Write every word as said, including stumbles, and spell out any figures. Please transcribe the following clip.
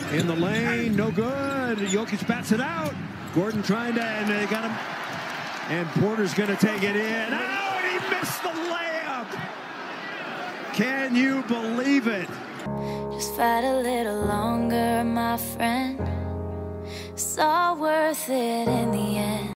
In the lane, no good. Jokic bats it out. Gordon trying to, and they got him. And Porter's going to take it in. Oh, and he missed the layup. Can you believe it? Just fight a little longer, my friend. It's all worth it in the end.